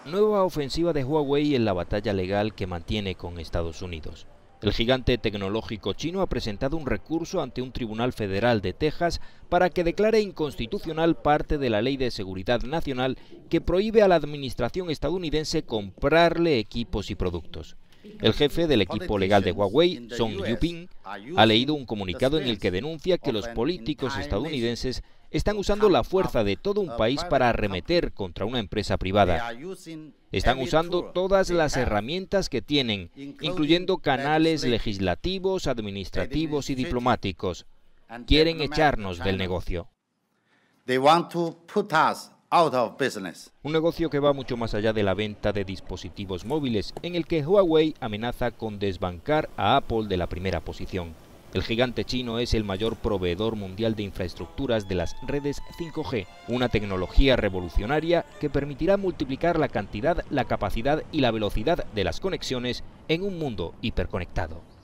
Nueva ofensiva de Huawei en la batalla legal que mantiene con Estados Unidos. El gigante tecnológico chino ha presentado un recurso ante un tribunal federal de Texas para que declare inconstitucional parte de la Ley de Seguridad Nacional que prohíbe a la administración estadounidense comprarle equipos y productos. El jefe del equipo legal de Huawei, Song Yuping, ha leído un comunicado en el que denuncia que los políticos estadounidenses están usando la fuerza de todo un país para arremeter contra una empresa privada. Están usando todas las herramientas que tienen, incluyendo canales legislativos, administrativos y diplomáticos. Quieren echarnos del negocio. Un negocio que va mucho más allá de la venta de dispositivos móviles, en el que Huawei amenaza con desbancar a Apple de la primera posición. El gigante chino es el mayor proveedor mundial de infraestructuras de las redes 5G, una tecnología revolucionaria que permitirá multiplicar la cantidad, la capacidad y la velocidad de las conexiones en un mundo hiperconectado.